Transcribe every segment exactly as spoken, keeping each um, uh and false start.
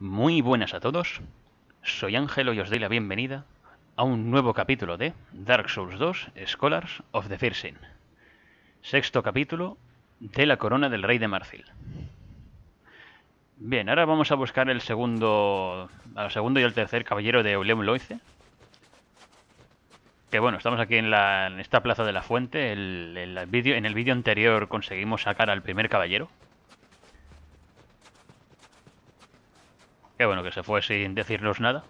Muy buenas a todos, soy Ángelo y os doy la bienvenida a un nuevo capítulo de Dark Souls dos Scholars of the First Sin. Sexto capítulo de la corona del rey de Marfil. Bien, ahora vamos a buscar el segundo, al segundo y el tercer caballero de Euleum Loice. Que bueno, estamos aquí en, la, en esta plaza de la fuente. El, el video, en el vídeo anterior conseguimos sacar al primer caballero. Que bueno, que se fue sin decirnos nada.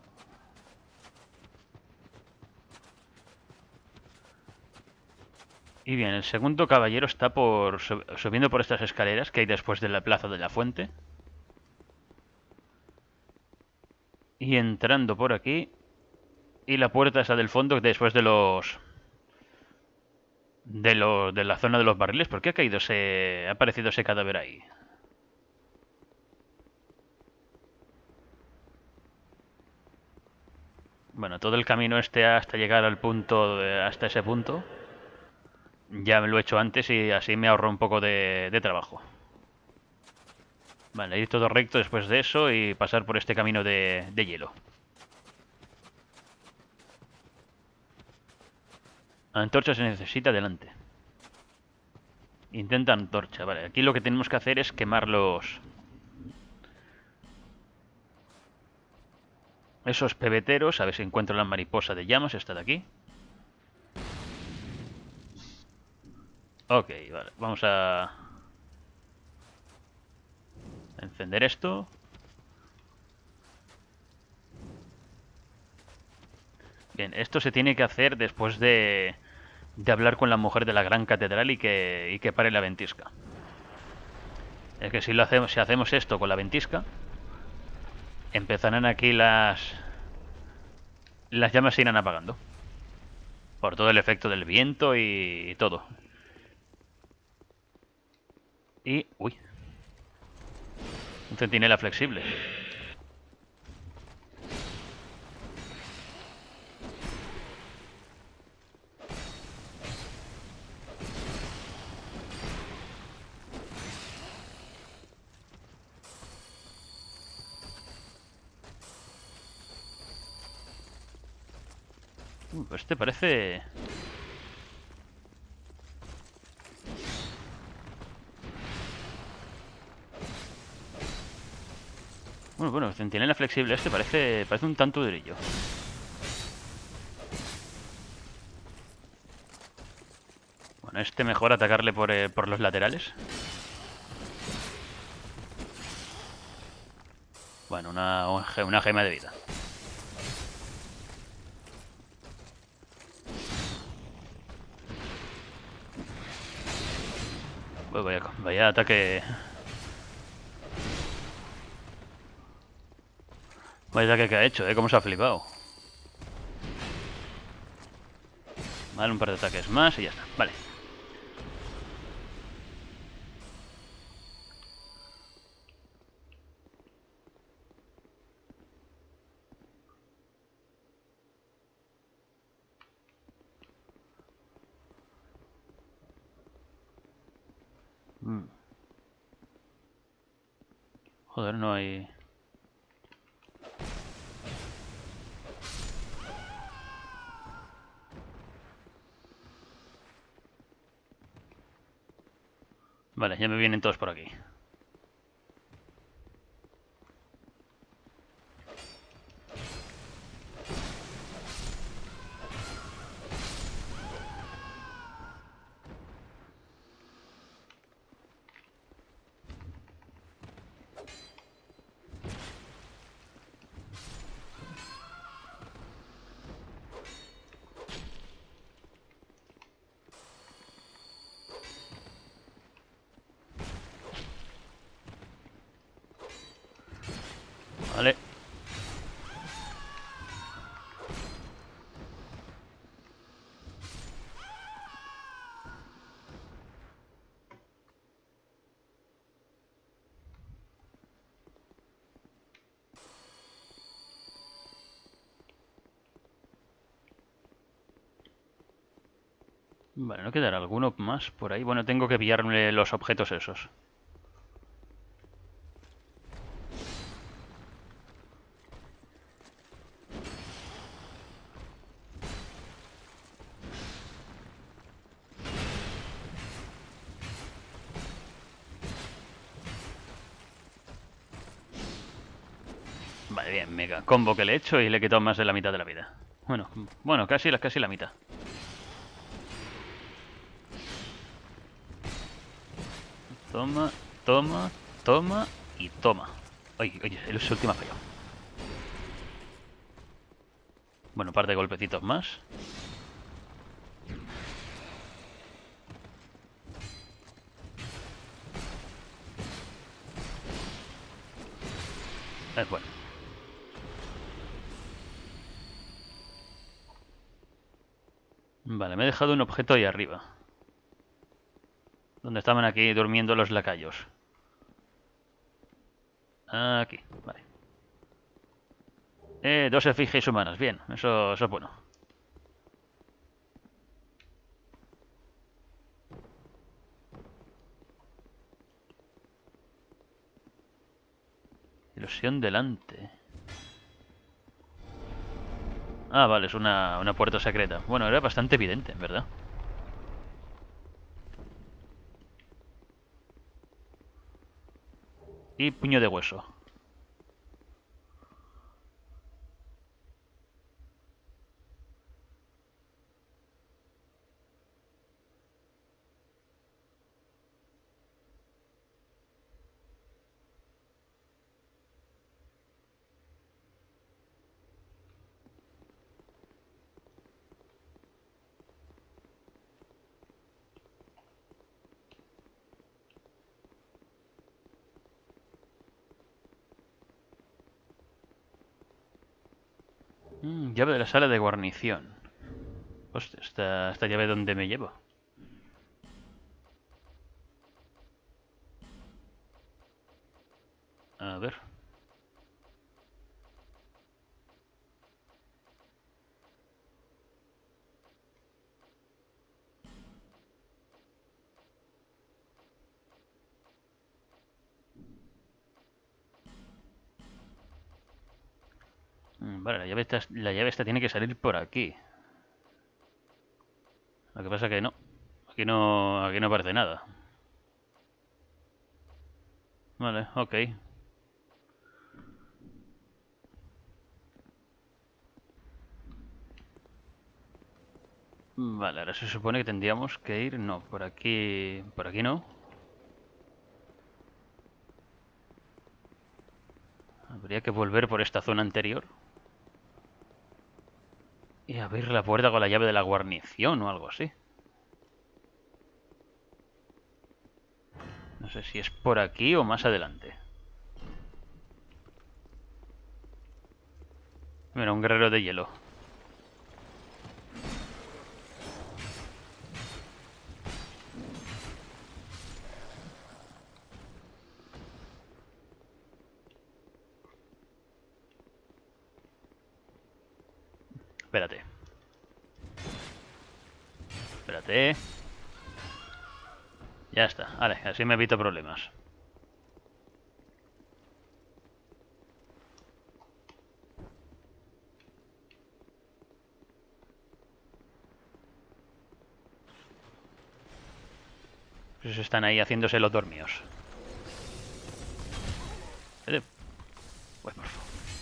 Y bien, el segundo caballero está por subiendo por estas escaleras que hay después de la plaza de la fuente. Y entrando por aquí. Y la puerta esa del fondo después de los... De, los, de la zona de los barriles. ¿Por qué ha caído ese... ha aparecido ese cadáver ahí? Bueno, todo el camino este hasta llegar al punto... De, hasta ese punto... Ya me lo he hecho antes y así me ahorro un poco de, de trabajo. Vale, ir todo recto después de eso y pasar por este camino de, de hielo. Antorcha se necesita delante. Intenta antorcha. Vale, aquí lo que tenemos que hacer es quemar los... Esos pebeteros. A ver si encuentro la mariposa de llamas. Esta de aquí. Ok, vale. Vamos a... encender esto. Bien, esto se tiene que hacer después de... De hablar con la mujer de la gran catedral y que, y que pare la ventisca. Es que si lo hacemos, si hacemos esto con la ventisca, empezarán aquí las... Las llamas se irán apagando. Por todo el efecto del viento y, y todo. Y... uy. Un centinela flexible. Uh, pues este parece... Bueno, bueno, el centinela flexible este parece, parece un tanto durillo. Bueno, este mejor atacarle por, eh, por los laterales. Bueno, una, una gema de vida. Pues vaya, vaya ataque... Vaya ataque que ha hecho, ¿eh? Cómo se ha flipado. Vale, un par de ataques más y ya está. Vale. Mm. Joder, no hay... Vale, ya me vienen todos por aquí. Vale. Vale, ¿no quedará alguno más por ahí? Bueno, tengo que pillarme los objetos esos. Vale, bien, mega combo que le he hecho y le he quitado más de la mitad de la vida. Bueno, bueno, casi, casi la mitad. Toma, toma, toma y toma. Oye, oye, el último ha fallado. Bueno, un par de golpecitos más. Es bueno. Vale, me he dejado un objeto ahí arriba. Donde estaban aquí durmiendo los lacayos. Aquí, vale. Eh, dos efigies humanas, bien, eso, eso es bueno. Ilusión delante. Ah, vale, es una, una puerta secreta. Bueno, era bastante evidente, ¿verdad? Y puño de hueso. Mm, llave de la sala de guarnición. Hostia, esta, esta llave ¿dónde me llevo? A ver. Mm, vale, la llave, esta, la llave esta tiene que salir por aquí. Lo que pasa que no. Aquí no, aquí no aparece nada. Vale, ok. Vale, ahora se supone que tendríamos que ir... No, por aquí... Por aquí no. Habría que volver por esta zona anterior. Y abrir la puerta con la llave de la guarnición o algo así. No sé si es por aquí o más adelante. Mira, un guerrero de hielo. Espérate. Espérate. Ya está. Vale, así me evito problemas. Pues están ahí haciéndose los dormidos. Uy, por favor.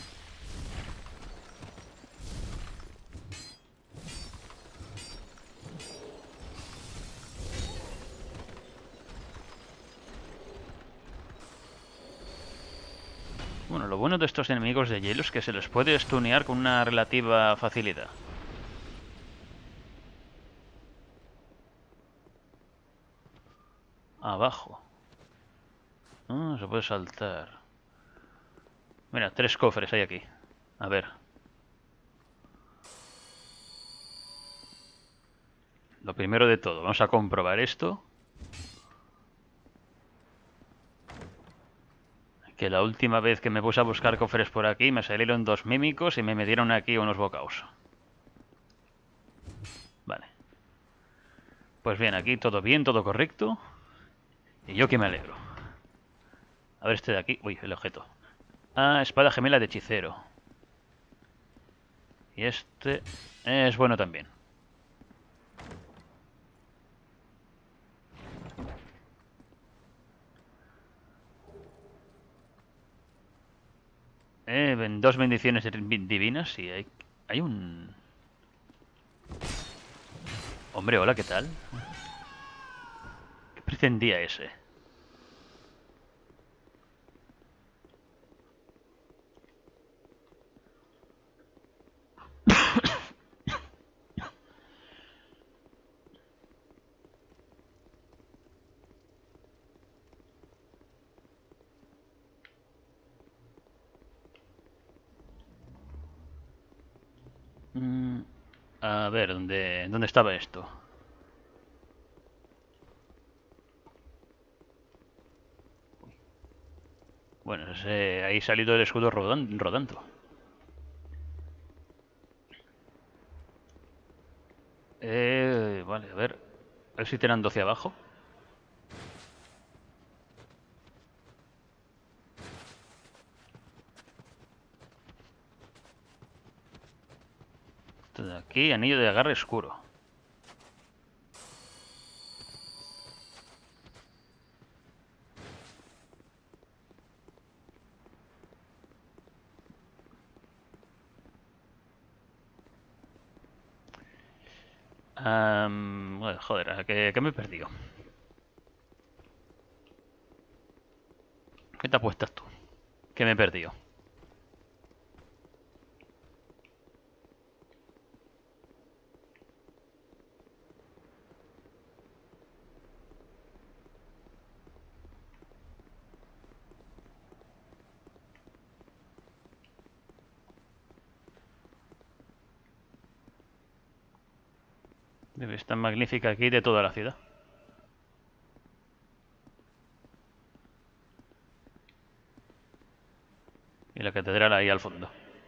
Bueno, lo bueno de estos enemigos de hielo es que se les puede stunear con una relativa facilidad. Abajo. Ah, se puede saltar. Mira, tres cofres hay aquí. A ver. Lo primero de todo, vamos a comprobar esto. Que la última vez que me puse a buscar cofres por aquí me salieron dos mímicos y me metieron aquí unos bocaos. Vale. Pues bien, aquí todo bien, todo correcto. Y yo que me alegro. A ver este de aquí. Uy, el objeto. Ah, espada gemela de hechicero. Y este es bueno también. Eh, ven- dos bendiciones divinas, sí. Hay, hay un... Hombre, hola, ¿qué tal? ¿Qué pretendía ese? Mm, a ver, ¿dónde, ¿dónde estaba esto? Bueno, ese- ahí ha salido el escudo rodan- rodando. Eh, vale, a ver. A ver si tienen doce abajo. Esto de aquí, anillo de agarre oscuro. Am, bueno, joder, ¿a ¿qué, qué me he perdido? ¿Qué te apuestas tú? ¿Qué me he perdido? Es tan magnífica aquí de toda la ciudad. Y la catedral ahí al fondo.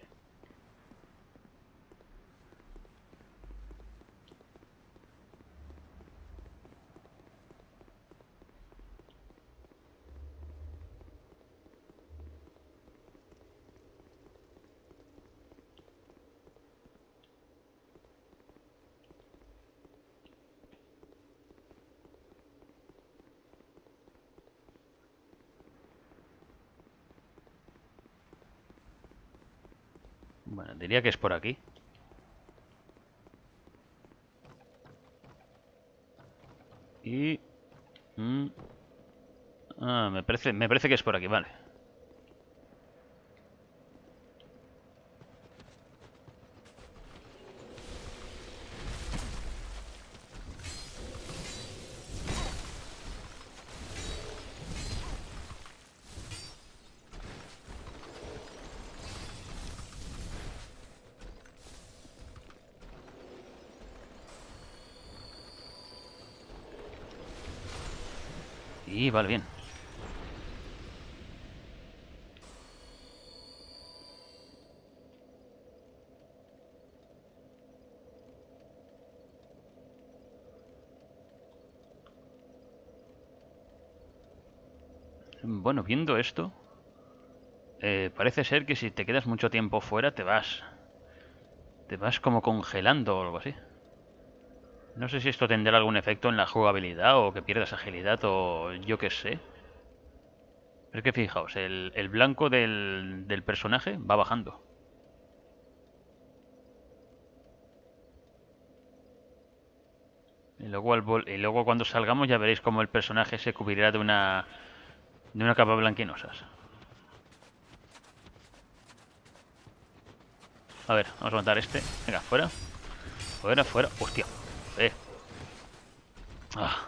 Bueno, diría que es por aquí. Y... mm, ah, me parece, me parece que es por aquí, vale. Y vale, bien. Bueno, viendo esto, eh, parece ser que si te quedas mucho tiempo fuera te vas. Te vas como congelando o algo así. No sé si esto tendrá algún efecto en la jugabilidad o que pierdas agilidad o yo qué sé. Pero es que fijaos, el, el blanco del, del personaje va bajando. Y luego, al vol- y luego cuando salgamos ya veréis cómo el personaje se cubrirá de una, de una capa blanquinosas. A ver, vamos a matar a este. Venga, fuera. Fuera, fuera. Hostia. Eh. Ah,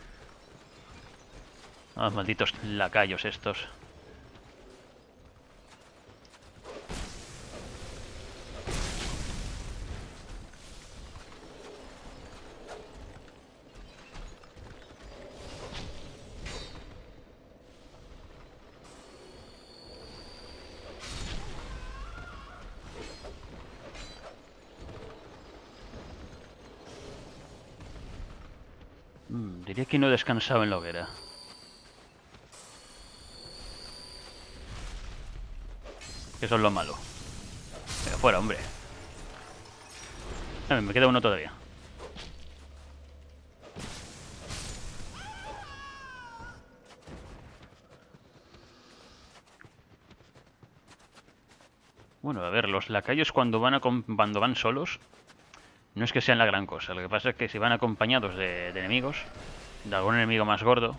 ah, malditos lacayos estos. Mm, diría que no he descansado en la hoguera. Que eso es lo malo. Venga, fuera, hombre. A ver, me queda uno todavía. Bueno, a ver, los lacayos cuando van, a cuando van solos no es que sean la gran cosa. Lo que pasa es que si van acompañados de, de enemigos, de algún enemigo más gordo,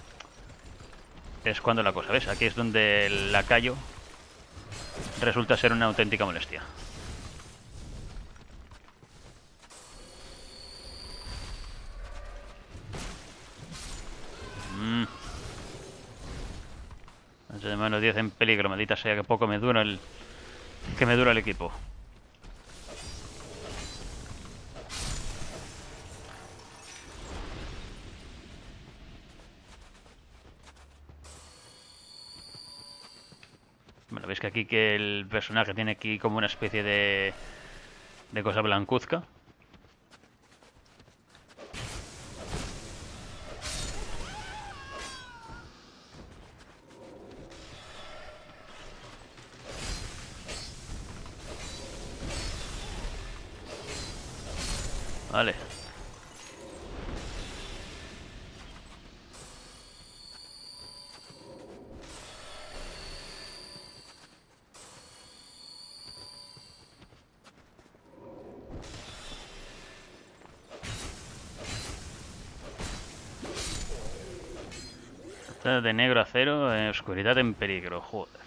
es cuando la cosa, ¿ves? Aquí es donde el lacayo resulta ser una auténtica molestia. Mmm. De menos diez en peligro, maldita sea, que poco me dura el... que me dura el equipo. Bueno, veis que aquí que el personaje tiene aquí como una especie de... de cosa blancuzca. Vale. Está de negro a cero, en oscuridad en peligro, joder.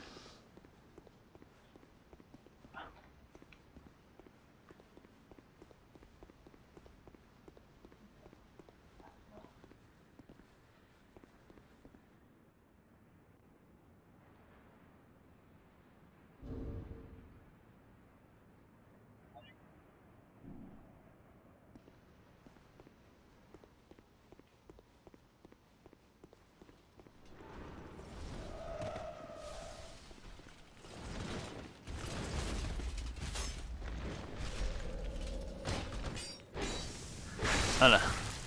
Hala.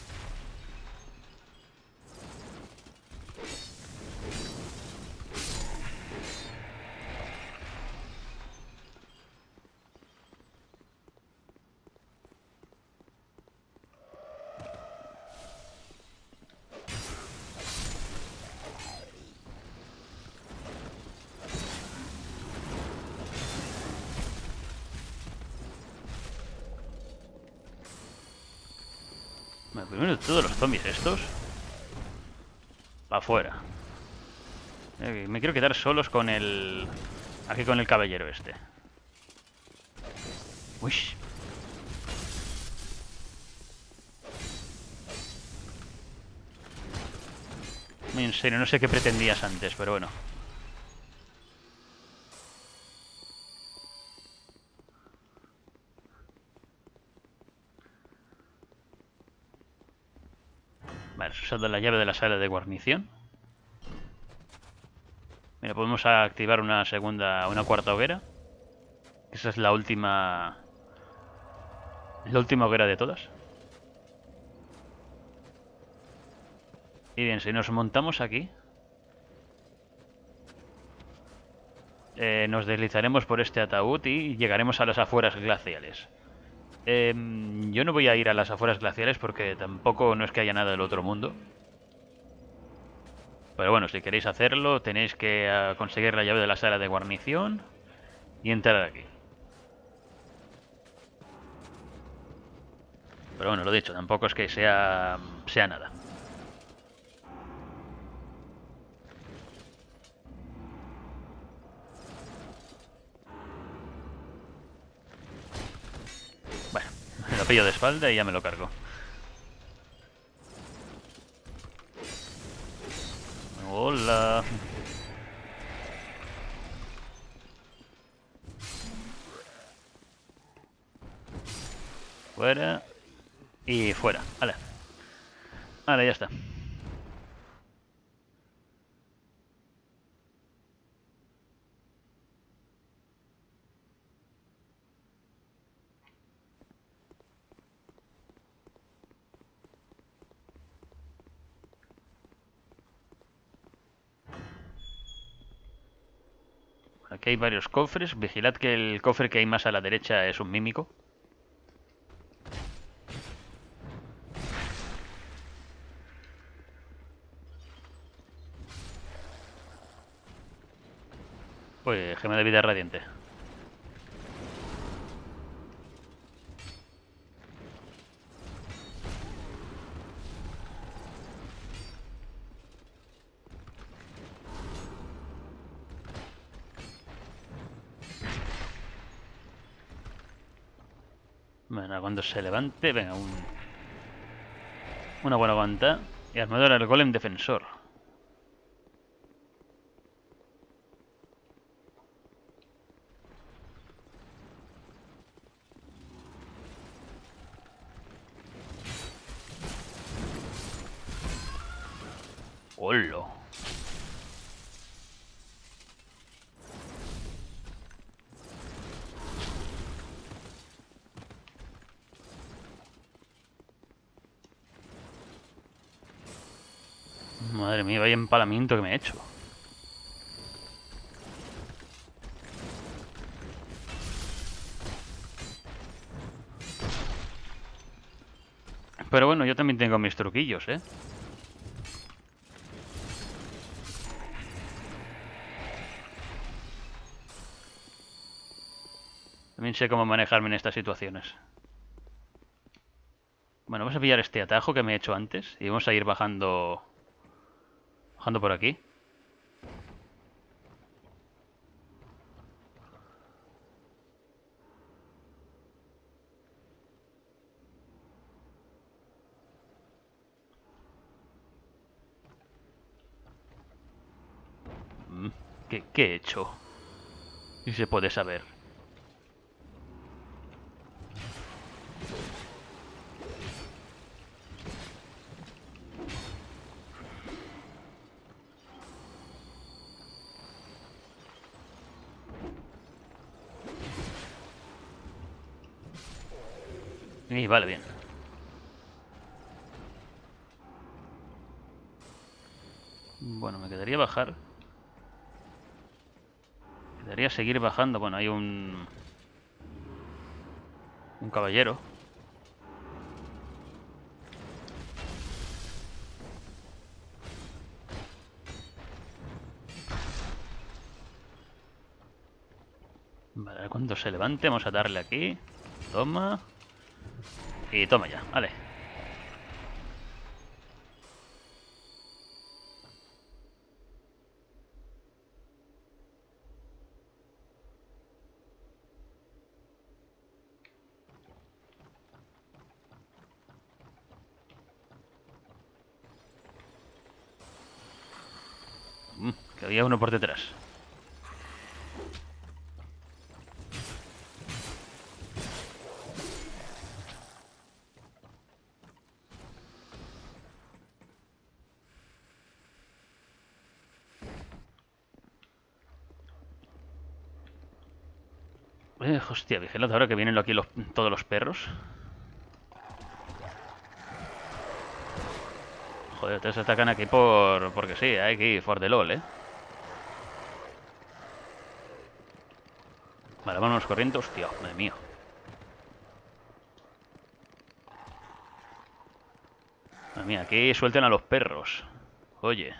Bueno, primero de todos los zombies estos para afuera. Eh, Me quiero quedar solos con el... aquí con el caballero este. Uy. En serio, no sé qué pretendías antes, pero bueno. Vale, usando la llave de la sala de guarnición. Mira, podemos activar una segunda, una cuarta hoguera. Esa es la última... la última hoguera de todas. Y bien, si nos montamos aquí... Eh, nos deslizaremos por este ataúd y llegaremos a las afueras glaciales. Eh, yo no voy a ir a las afueras glaciales porque tampoco no es que haya nada del otro mundo. Pero bueno, si queréis hacerlo, tenéis que uh, conseguir la llave de la sala de guarnición y entrar aquí. Pero bueno, lo dicho, tampoco es que sea, sea nada. Bueno, me lo pillo de espalda y ya me lo cargo. Hola. Fuera. Y fuera. Vale. Vale, ya está. Aquí hay varios cofres. Vigilad que el cofre que hay más a la derecha es un mímico. Pues gema de vida radiante. Bueno, cuando se levante, venga, un... una buena aguanta. Y armadura del golem defensor. ¡Hola! Madre mía, vaya empalamiento que me he hecho. Pero bueno, yo también tengo mis truquillos, ¿eh? También sé cómo manejarme en estas situaciones. Bueno, vamos a pillar este atajo que me he hecho antes y vamos a ir bajando... Bajando por aquí. ¿Qué, qué he hecho? Si se puede saber. Y vale, bien. Bueno, me quedaría bajar. Me quedaría seguir bajando. Bueno, hay un... Un caballero. Vale, cuando se levante vamos a darle aquí. Toma. Y toma ya, vale. Mm, que había uno por detrás. Eh, hostia, vigilad ahora que vienen aquí los, todos los perros. Joder, ustedes atacan aquí por... porque sí, aquí, for the lol, eh. Vale, vámonos corriendo. Hostia, madre mía. Madre mía, aquí suelten a los perros. Oye.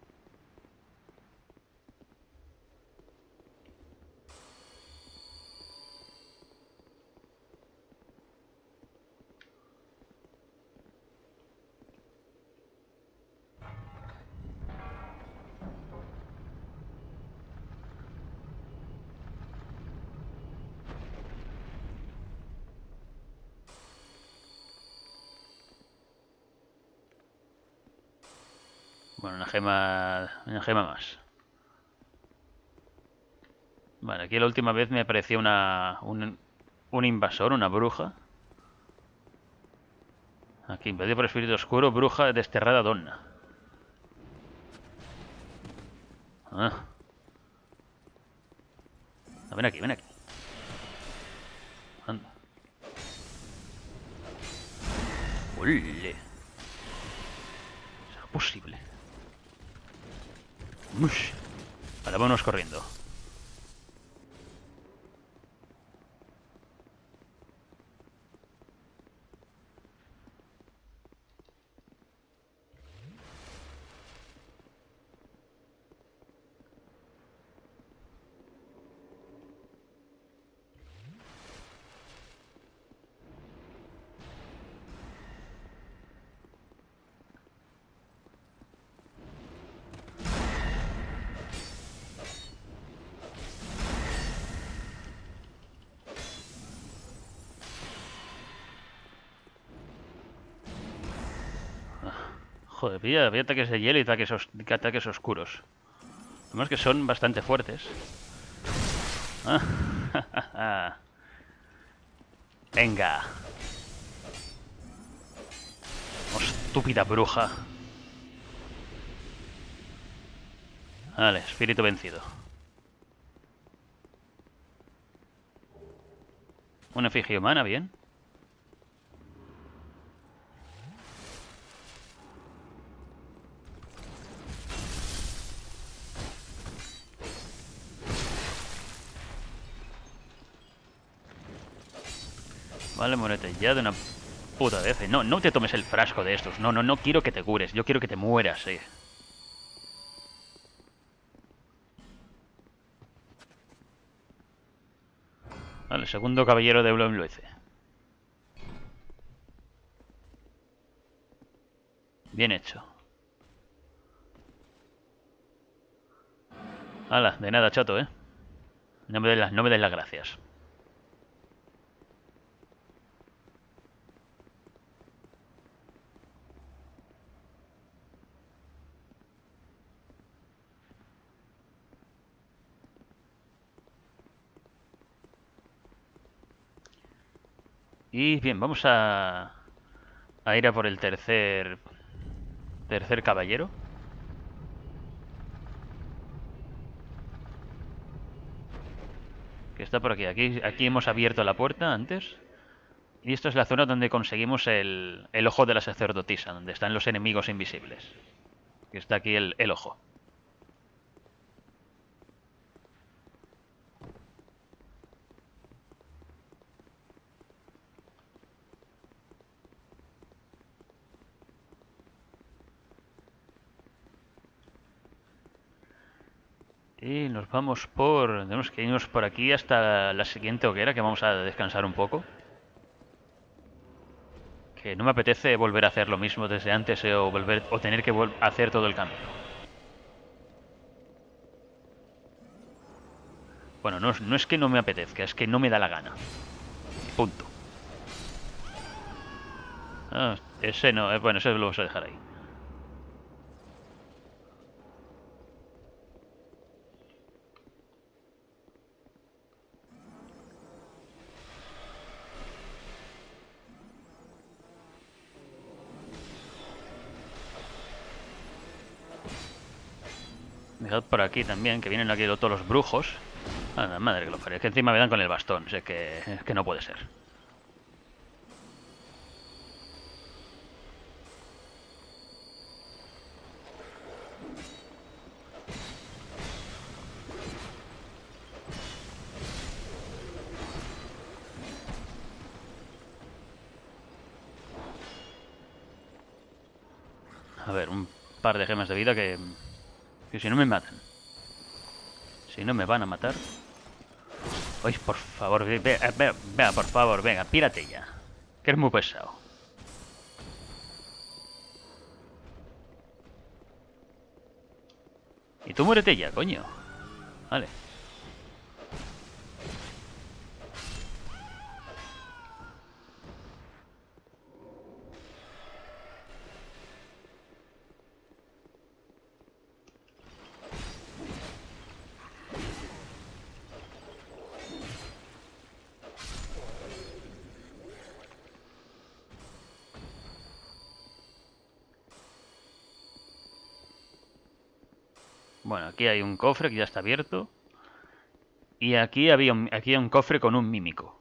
Bueno, una gema... Una gema más. Vale, aquí la última vez me apareció una... Un, un invasor, una bruja. Aquí, invadido por espíritu oscuro, bruja desterrada donna. Ah. Ven aquí, ven aquí. Anda. ¡Ole! ¿Será posible? Mush. Vale, vámonos corriendo. Joder, pilla, pilla ataques de hielo y ataques, os- ataques oscuros. Además que son bastante fuertes. Ah, venga. Oh, estúpida bruja. Vale, espíritu vencido. Una efigie humana, bien. Vale, muérete ya de una puta vez. No, no te tomes el frasco de estos. No, no, no quiero que te cures. Yo quiero que te mueras, eh. Vale, segundo caballero de Bluenluece. Bien hecho. Hala, de nada, chato, eh. No me des las, no me des las gracias. Y bien, vamos a, a ir a por el tercer tercer caballero. Que está por aquí. Aquí, aquí hemos abierto la puerta antes. Y esta es la zona donde conseguimos el, el ojo de la sacerdotisa, donde están los enemigos invisibles. Que está aquí el, el ojo. Y nos vamos por... Tenemos que irnos por aquí hasta la siguiente hoguera, que vamos a descansar un poco. Que no me apetece volver a hacer lo mismo desde antes eh, o volver o tener que hacer todo el camino. Bueno, no, no es que no me apetezca, es que no me da la gana. Punto. Ah, ese no, eh, bueno, ese lo vamos a dejar ahí. Dejad por aquí también, que vienen aquí todos los brujos. Ah, la madre que lo parió. Es que encima me dan con el bastón. Sé que, es que no puede ser. A ver, un par de gemas de vida que... Que si no me matan. Si no me van a matar... Ay, por favor, ve, ve, ve, vea, por favor, venga, pírate ya. Que eres muy pesado. Y tú muérete ya, coño. Vale. Bueno, aquí hay un cofre que ya está abierto. Y aquí había un, aquí hay un cofre con un mímico.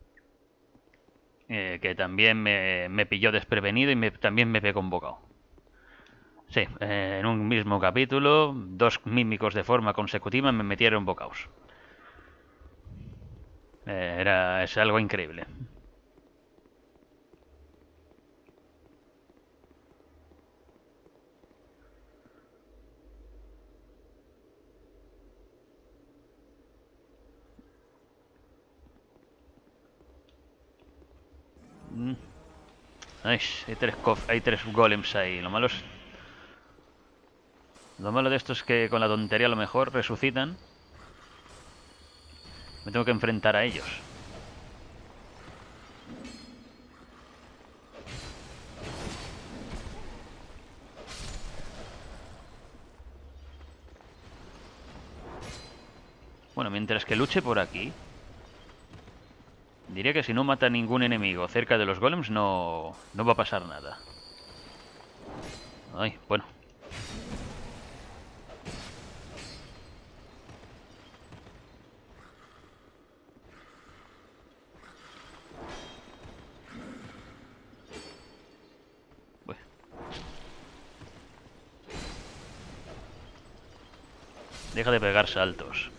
Eh, que también me, me pilló desprevenido y me, también me pegó un bocado. Sí, eh, en un mismo capítulo, dos mímicos de forma consecutiva me metieron bocaos. Eh, era, es algo increíble. Mm. Ay, hay tres, hay tres golems ahí. Lo malo es... Lo malo de esto es que con la tontería a lo mejor resucitan. Me tengo que enfrentar a ellos. Bueno, mientras que luche por aquí, diría que si no mata ningún enemigo cerca de los golems no, no va a pasar nada. Ay, bueno. Uy. Deja de pegar saltos.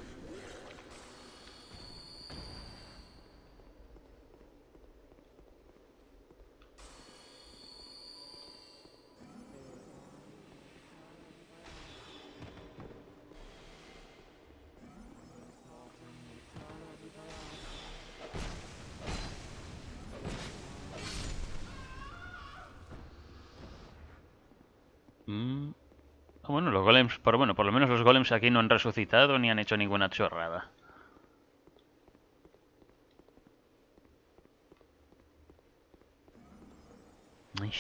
Mm. Bueno, los golems, por bueno, por lo menos los golems aquí no han resucitado ni han hecho ninguna chorrada. Ay.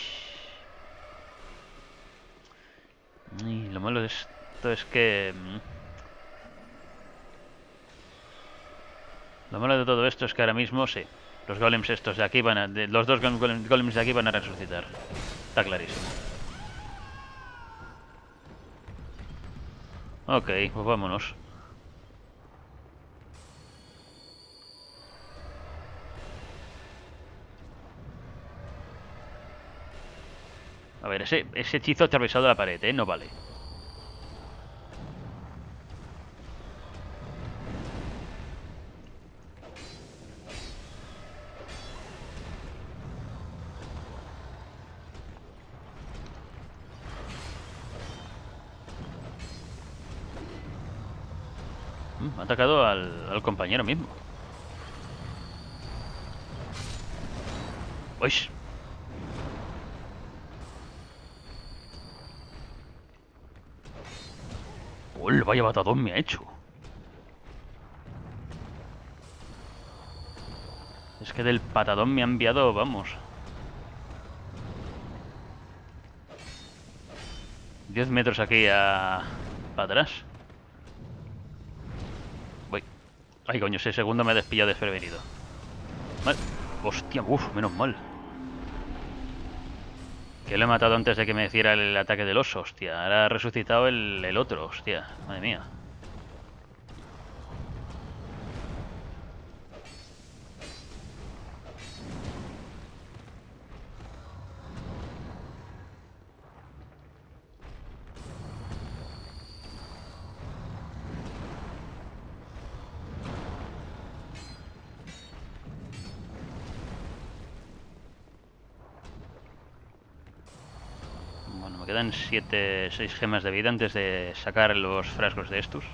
Ay, lo malo de esto es que... Lo malo de todo esto es que ahora mismo, sí, los golems estos de aquí van a... de- los dos golem- golems de aquí van a resucitar. Está clarísimo. Ok, pues vámonos. A ver, ese, ese hechizo ha atravesado la pared, ¿eh? No vale. Mm, ha atacado al, al compañero mismo. ¡Uy! ¡Uy! Vaya batadón me ha hecho. Es que del patadón me ha enviado, vamos. diez metros aquí a... para atrás. Voy. Ay, coño, ese segundo me ha despillado desprevenido. Vale. Hostia, uff, menos mal. Que lo he matado antes de que me hiciera el ataque del oso, hostia. Ahora ha resucitado el, el otro, hostia. Madre mía. Bueno, me quedan siete, seis gemas de vida antes de sacar los frascos de estos.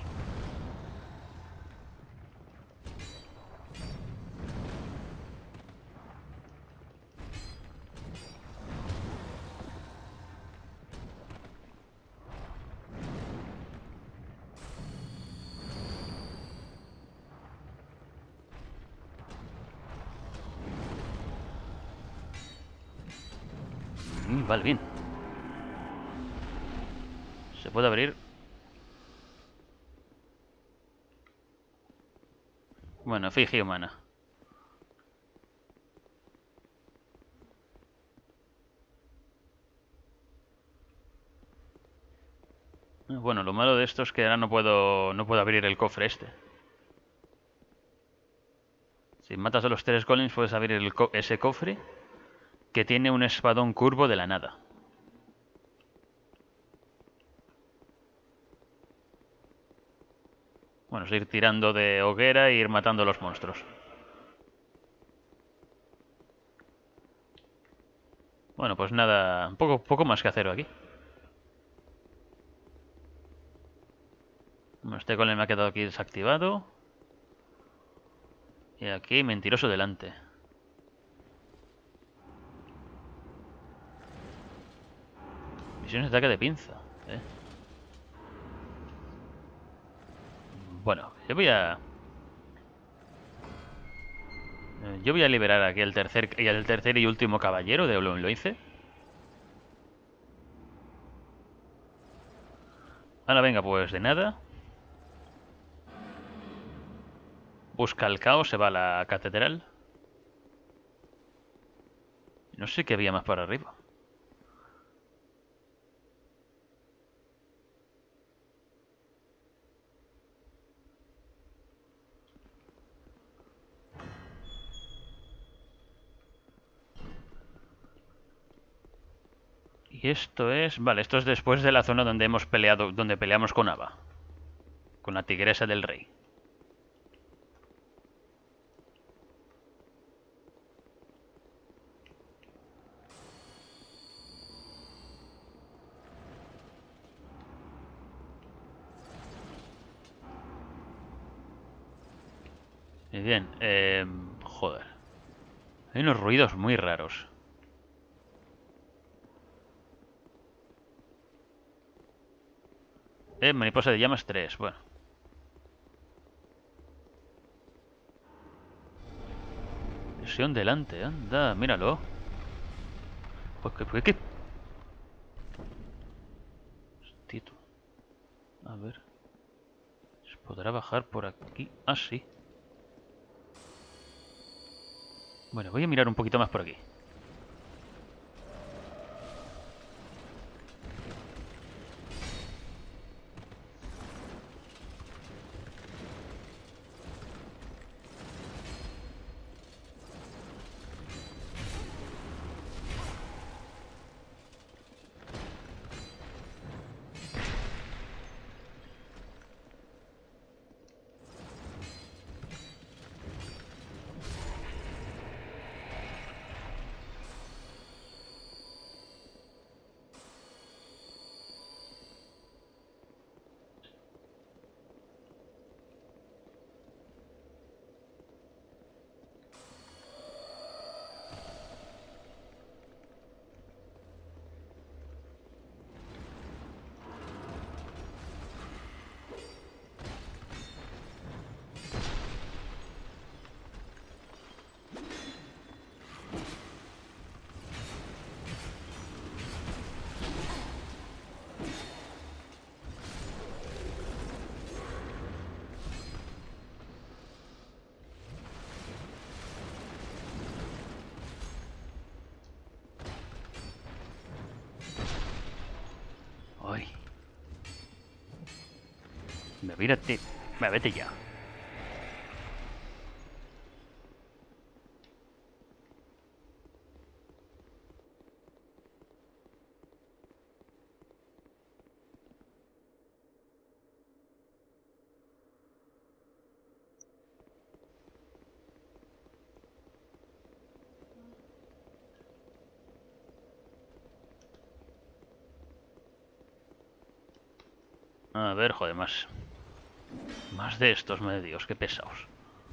Mm, vale, bien. Se puede abrir. Bueno, efigie humana. Bueno, lo malo de esto es que ahora no puedo, no puedo abrir el cofre este. Si matas a los tres golems puedes abrir el co ese cofre que tiene un espadón curvo de la nada. Bueno, es ir tirando de hoguera e ir matando a los monstruos. Bueno, pues nada, poco, poco más que hacer aquí. Bueno, este golem me ha quedado aquí desactivado. Y aquí mentiroso delante. Misiones de ataque de pinza. ¿Eh? Bueno, yo voy a... Yo voy a liberar aquí el tercer, y el tercer y último caballero de Olonloice. Ahora venga, pues de nada. Busca el caos, se va a la catedral. No sé qué había más para arriba. Y esto es... Vale, esto es después de la zona donde hemos peleado, donde peleamos con Ava. Con la tigresa del rey. Y bien, eh, joder. Hay unos ruidos muy raros. Eh, mariposa de llamas tres, bueno. Visión delante, anda, míralo. Pues que, pues que... Hostito. A ver. ¿Se podrá bajar por aquí? Ah, sí. Bueno, voy a mirar un poquito más por aquí. Ay. Me vírate. Me vete ya. A ver, joder, más. Más de estos medios, qué pesados.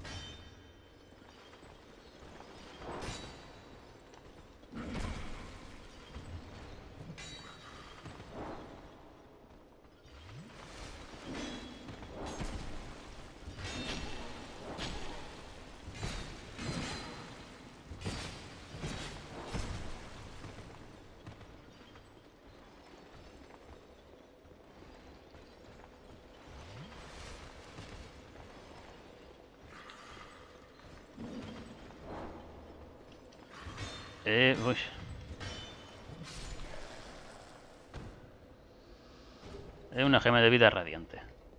Eh, uy. Es una gema de vida radiante.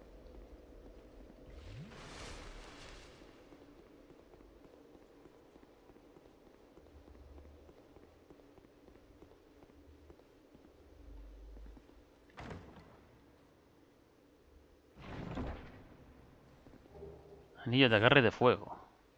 Anillo de agarre de fuego.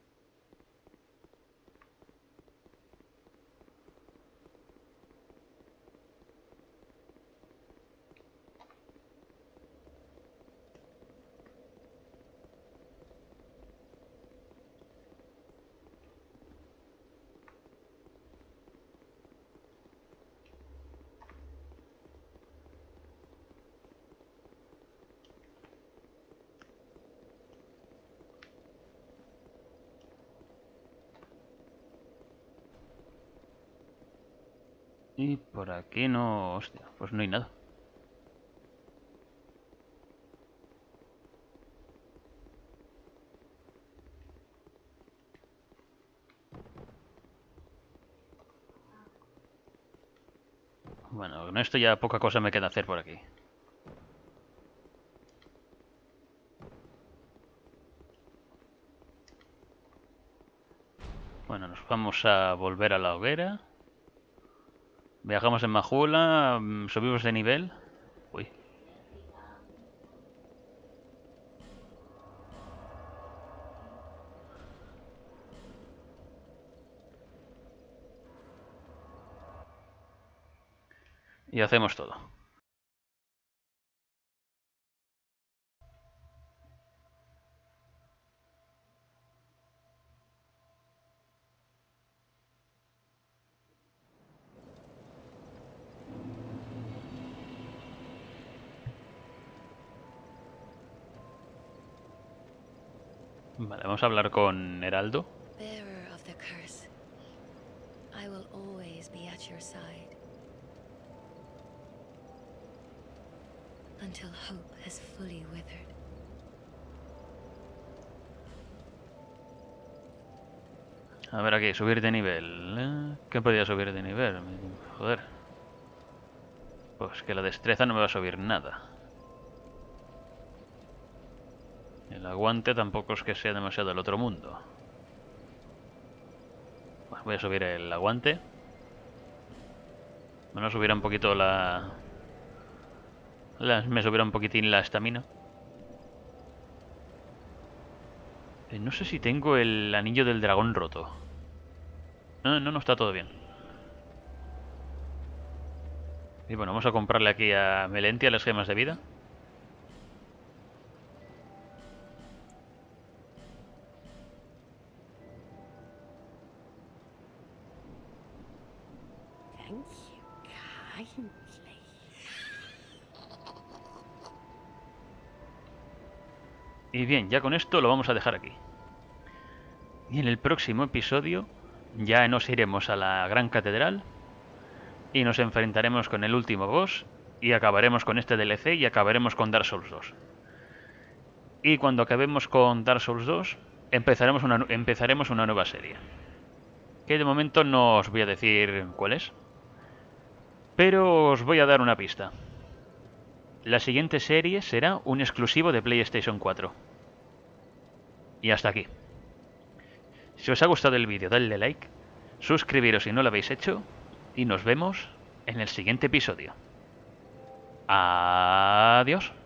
Y por aquí no... Hostia, pues no hay nada. Bueno, con esto ya poca cosa me queda hacer por aquí. Bueno, nos vamos a volver a la hoguera. Viajamos en Majula, mm, subimos de nivel. Uy. Y hacemos todo. Vale, vamos a hablar con Heraldo. Bearer of the curse, I will always be at your side until hope has fully withered. A ver aquí, subir de nivel. ¿eh? ¿Qué podría subir de nivel? Joder. Pues que la destreza no me va a subir nada. El aguante tampoco es que sea demasiado del otro mundo. Bueno, voy a subir el aguante. Bueno, subirá un poquito la... la... Me subirá un poquitín la estamina. Eh, no sé si tengo el anillo del dragón roto. No, no, no está todo bien. Y bueno, vamos a comprarle aquí a Melentia las gemas de vida. Thank you kindly. Y bien, ya con esto lo vamos a dejar aquí. Y en el próximo episodio ya nos iremos a la Gran Catedral y nos enfrentaremos con el último boss y acabaremos con este D L C y acabaremos con Dark Souls dos. Y cuando acabemos con Dark Souls dos empezaremos una, empezaremos una nueva serie. Que de momento no os voy a decir cuál es, pero os voy a dar una pista. La siguiente serie será un exclusivo de PlayStation cuatro. Y hasta aquí. Si os ha gustado el vídeo, dadle like, suscribiros si no lo habéis hecho, y nos vemos en el siguiente episodio. Adiós.